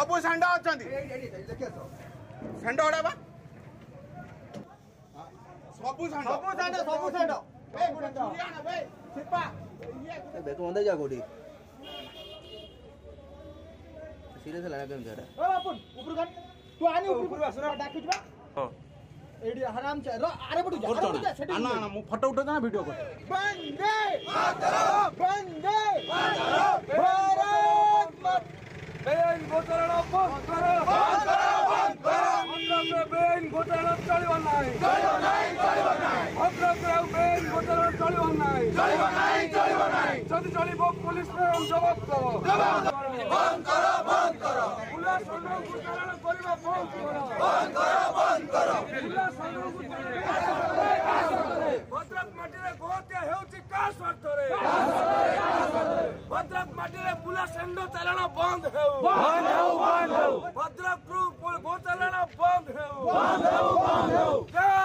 सब षेंड अच्छा षेंड गुड़ा सब तू अंदर जा कोठी सीरियस है केम छाड़ा ओ बापुन ऊपर कर तू आनी ऊपर आसना डाकी जबा हां एडी आराम से अरे बटू जा ना ना मु फोटो उठो ना वीडियो कर वंदे मातरम वंदे मातरम भारत माता बेन घोटाला बंद करो बेन घोटाला चलिबो नाही भद्रक बेन घोटाला चलिबो नाही जदि चलिबो पुलिस में हम जवाब दबो बंद करो पुलिस संग घोटाला करिबा बंद करो पुलिस संग भद्रक माटी रे गोहत्या हेउची का स्वार्थ रे भद्रक माटी रे पुलिस संग चलना बंद हेउ भद्रक गो चलना बंद हेउ